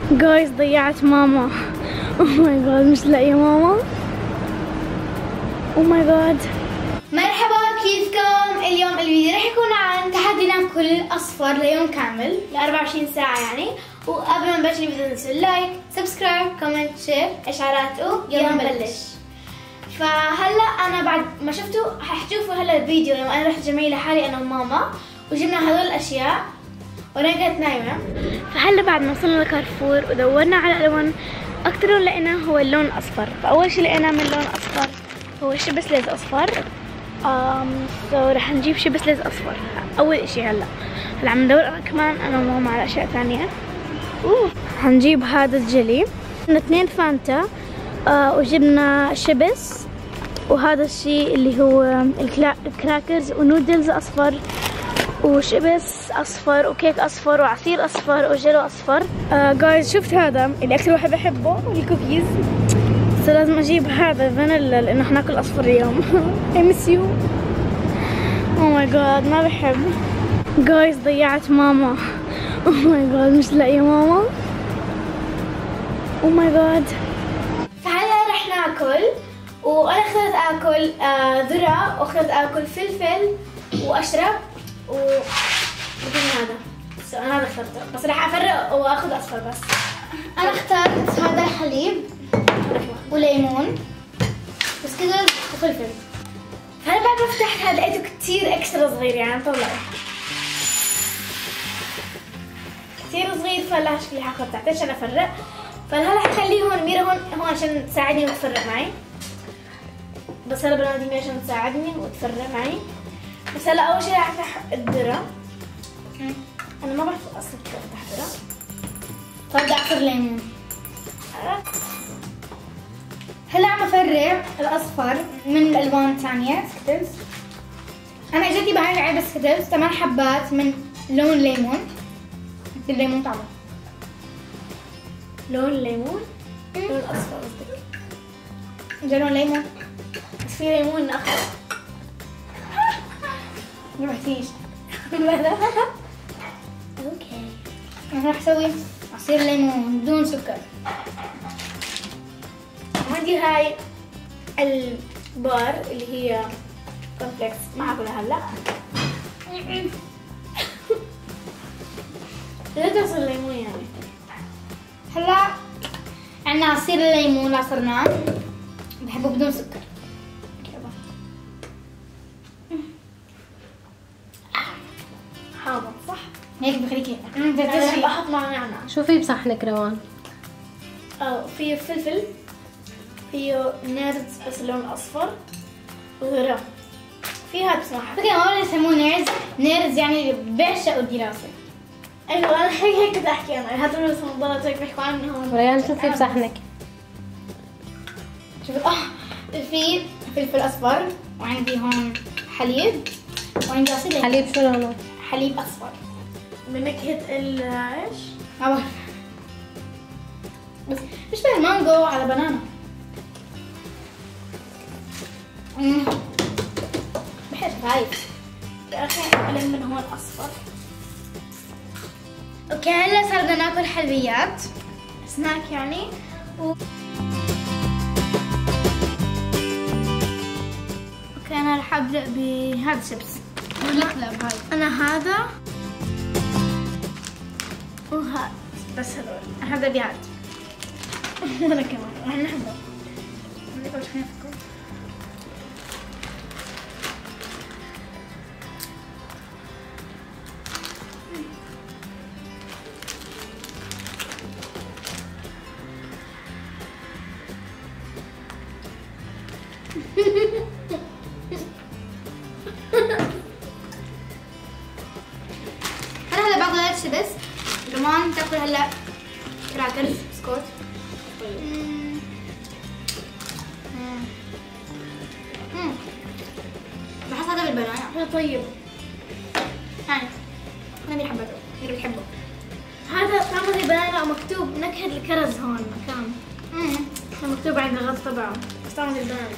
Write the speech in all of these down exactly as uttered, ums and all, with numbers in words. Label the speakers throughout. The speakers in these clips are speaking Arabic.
Speaker 1: جايز ضيعت ماما. اوه ماي جاد مش لاقيه ماما. اوه ماي جاد.
Speaker 2: مرحبا كيفكم؟ اليوم الفيديو رح يكون عن تحدي ناكل اصفر ليوم كامل ل أربعة وعشرين ساعة يعني. وقبل ما نبلش الفيديو تنسوا اللايك، سبسكرايب، كومنت، شير، اشعارات ويلا نبلش. فهلا انا بعد ما شفتوا حتشوفوا هلا الفيديو لما انا رحت جمعيه لحالي انا وماما وجبنا هذول الاشياء وانا كنت نايمه.
Speaker 1: فهلا بعد ما وصلنا لكارفور ودورنا على الوان، اكثر لون لقيناه هو اللون الاصفر. فاول شيء لقيناه من اللون الاصفر هو شيبس ليز اصفر. امم سو رح نجيب شيبس ليز اصفر اول شيء. هلا هلا عم ندور أنا كمان انا وماما على اشياء ثانيه. اوه حنجيب هذا الجلي، عندنا اثنين فانتا آه وجبنا شيبس، وهذا الشيء اللي هو الكراكرز ونودلز اصفر وشيبس اصفر وكيك اصفر وعصير اصفر وجيلو اصفر. آه جايز شفت هذا اللي اكثر واحد بحبه الكوكيز، بس لازم اجيب هذا فانيلا لانه حناكل اصفر اليوم. اي مس يو. اوه ماي جاد ما بحب. جايز ضيعت ماما. اوه ماي جاد مش لاقيه ماما. اوه ماي جاد.
Speaker 2: فهلا رح ناكل وانا اخترت اكل آه ذرة واخترت اكل فلفل واشرب و بدون هذا. بس انا هذا اخترته، بس رح افرق واخذ اصفر. بس انا اخترت هذا الحليب وليمون وسكيدلز وفلفل. فهلا بعد ما فتحت هذا لقيته كثير اكسترا صغير يعني طلعه كثير صغير. فهلا شكلي حاخذ تحت عشان افرق. فهلا حخليه هون ميرا هون هون عشان تساعدني وتفرق معي. بس هلا بنادي ميرا عشان تساعدني وتفرق معي. بس هلا اول شيء رح افتح الذرة. انا ما بعرف اصلا كيف افتح ذرة. فبدي اعصر ليمون. هلا عم افرق الاصفر من الالوان الثانية سكتلز. انا اجتني بهاي العلبة سكتلز ثمان حبات من لون ليمون. مثل الليمون طعمه
Speaker 1: لون ليمون. لون اصفر قصدك؟
Speaker 2: جا لون ليمون
Speaker 1: بس في ليمون اخضر.
Speaker 2: ما رحتيش.
Speaker 1: اوكي
Speaker 2: انا راح اسوي عصير ليمون بدون سكر.
Speaker 1: وعندي هاي البار اللي هي كونفليكس ما حاكلها هلا. لا تعصر الليمون يعني.
Speaker 2: هلا عندنا عصير الليمون اللي عصرناه بحبه بدون سكر.
Speaker 1: حامض صح؟
Speaker 2: هيك بخليك هيك.
Speaker 1: انا بحب احط مع نعناع.
Speaker 3: شو في بصحنك روان؟
Speaker 1: اه فيه فلفل، فيه نيردز بس اللون اصفر، وذرة. في هاد بصراحة.
Speaker 2: فكرة ما يسموه نيردز، نيردز يعني بيعشقوا الدراسة.
Speaker 1: ايوه انا هيك هيك كنت احكي انا هذا الناس المفضلات هيك بيحكوا عنهم.
Speaker 3: ريان شو في بصحنك؟
Speaker 2: شوفوا اه في فلفل اصفر وعندي هون حليب وعندي عصير ليمون.
Speaker 3: حليب شو لونه؟
Speaker 2: حليب اصفر
Speaker 1: من نكهة ال ايش؟
Speaker 2: ما بعرف بس بيشبه المانجو على بنانا. امم بحب هاي.
Speaker 1: اخي ألم من هون اصفر.
Speaker 2: اوكي هلا صار بدنا ناكل حلويات
Speaker 1: سناك يعني. و... اوكي انا رح ابدا بهذا الشيبس.
Speaker 2: ونقلب هاي.
Speaker 1: انا هذا وهذا بس هذول. انا هبدا بهذا. وانا كمان رح نحضر. نقول خلينا نفكر.
Speaker 2: انا هلا باخذ هذا الشيبس. كمان تاكل هلا كراكرز بسكوت. بحس هذا بالبنانا.
Speaker 1: هذا طيب.
Speaker 2: هاي انا اللي حبيته اللي بتحبه.
Speaker 1: هذا طعمه زي بنانا ومكتوب نكهة الكرز هون مكان.
Speaker 2: امم
Speaker 1: مكتوب عند الغط تبعه بس طعمه زي البنانا.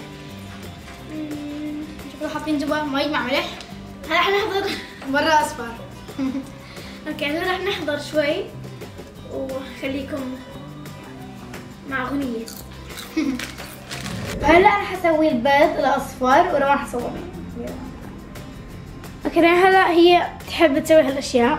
Speaker 2: شوفوا حاطين جوا مي مع ملح.
Speaker 1: هلا حنحضر
Speaker 2: برا اصفر.
Speaker 1: اوكي هلا رح نحضر شوي وخليكم مع أغنية.
Speaker 2: هلا راح اسوي البيض الاصفر وروان حسوي.
Speaker 1: اوكي هلا هي تحب تسوي هالاشياء.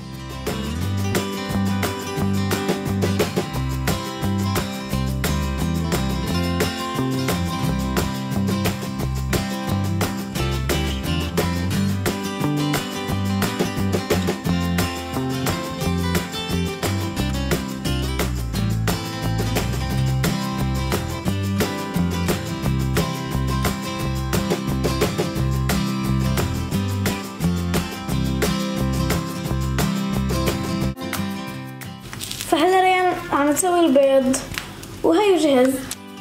Speaker 1: فهلا ريان عم تسوي البيض وهي جهز.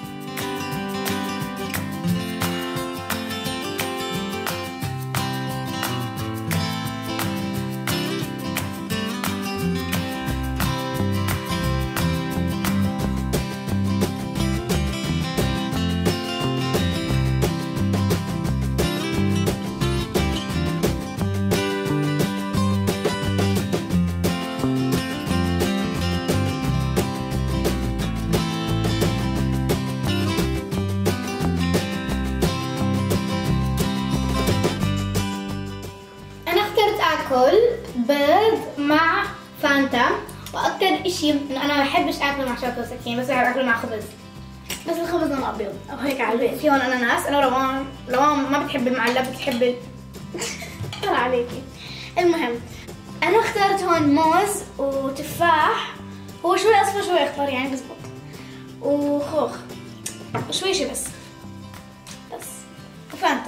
Speaker 2: اكل بيض مع فانتا، واكثر اشي انه انا ما بحبش اكله مع شوكه وسكين، بس بحب اكله مع خبز. بس الخبز لونه ابيض او هيك على البيت. في هون اناناس، انا روان روان ما بتحب المعلب، بتحب ال طلع عليكي. المهم انا اخترت هون موز وتفاح، هو شوي اصفر شوي اخضر يعني بزبط، وخوخ وشوي شي بس بس وفانتا.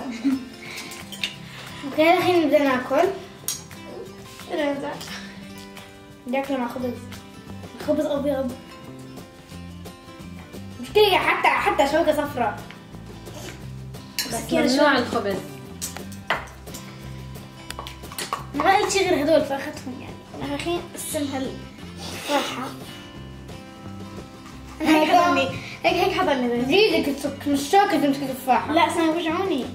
Speaker 2: اوكي الحين نبدا ناكل. بدي اكله مع خبز، خبز ابيض. مشكلة حتى حتى شوكة صفراء.
Speaker 3: بس ممنوع الخبز.
Speaker 2: ما قلت شي غير هدول فاخذتهم يعني. انا الحين قسم هالتفاحة. هيك حضرني هيك هيك حضرني بايدك مش شوكة تمسك التفاحة. لا اسمعي وجعوني.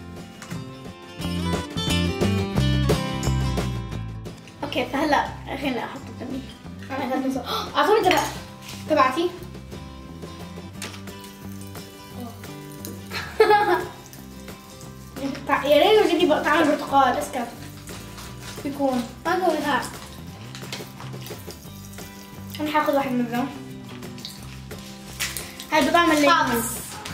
Speaker 2: اوكي فهلا خليني احط التمرين. انا اخذت نص. اعطوني تبع تبعتي. يا ريت وجيبي طعم البرتقال. اسكت بيكون ما اقول ها. انا حاخذ واحد منهم. هاي بطعم الليمون.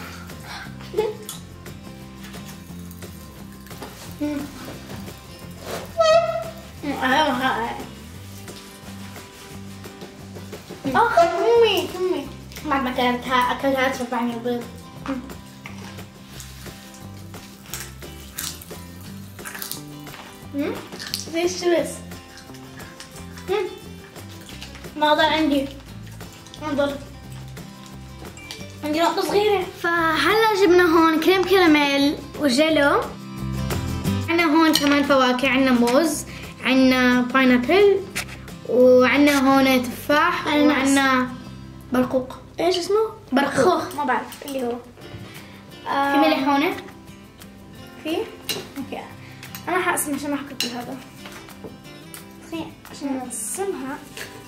Speaker 2: اخ امي امي بعد ما اكلتها اكلتها تشبعني البيض. امم زي الشبس. امم ما ضل عندي ما ضل عندي نقطة صغيرة. فهلا جبنا هون كريم كراميل وجيلو. عندنا هون كمان فواكه، عندنا موز، عندنا باينابل، وعندنا هون تفاح، وعندنا برقوق.
Speaker 1: ايش اسمه؟
Speaker 2: برقوق
Speaker 1: ما بعرف اللي هو.
Speaker 2: آه في ملح هون؟
Speaker 1: في؟ اوكي انا حقسم عشان ما احكي كل هذا. عشان نقسمها.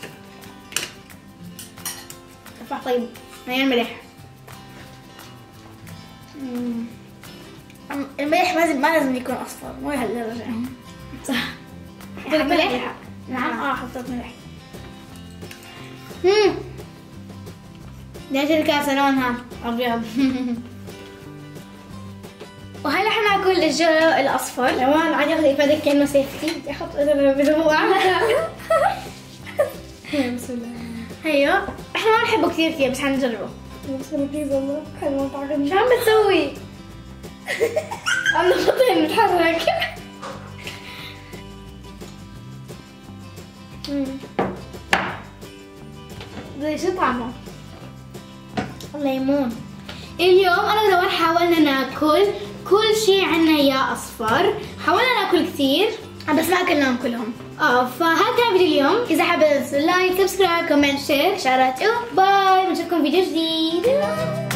Speaker 2: تفاح طيب مليان ملح. الملح لازم ما لازم يكون اصفر، مو لهالدرجة. صح. حطيت ملح؟
Speaker 1: نعم اه حطيت ملح.
Speaker 2: امم ليش الكاسة لونها ابيض؟ وهلا حناكل الجيلو الاصفر. روان عاد ياخذ افادك كانه سيفتي، بدي احط بدموع. بسم الله. هيو احنا ما بنحبه كثير كثير بس حنجربه.
Speaker 1: بس انا بليز والله حلوه طعمها.
Speaker 2: شو عم بتسوي؟ عم نحطين نتحرك.
Speaker 1: زي شو طعمه؟
Speaker 2: ليمون. اليوم انا وروان حاولنا ناكل كل شيء عنا اياه اصفر، حاولنا ناكل كثير بس ما اكلناهم كلهم. اه فهذا كان فيديو اليوم. اذا حابب لايك سبسكرايب كومنت شير اشارات باي. بنشوفكم فيديو جديد.